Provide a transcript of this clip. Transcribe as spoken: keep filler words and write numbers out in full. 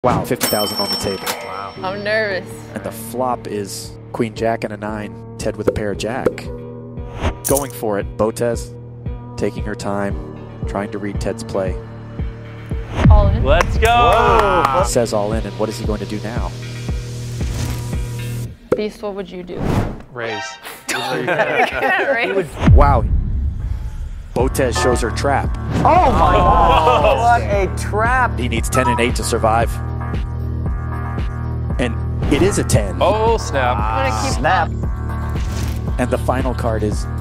Wow, fifty thousand on the table. Wow. I'm nervous. And the flop is Queen Jack and a nine. Ted with a pair of Jack. Going for it. Botez taking her time, trying to read Ted's play. All in. Let's go. Wow. Says all in, and what is he going to do now? Beast, what would you do? Raise. Raise. Wow. Botez shows her trap. Oh my God! What a trap! He needs ten and eight to survive. And it is a ten. Oh, snap. I'm gonna keep Snap. And the final card is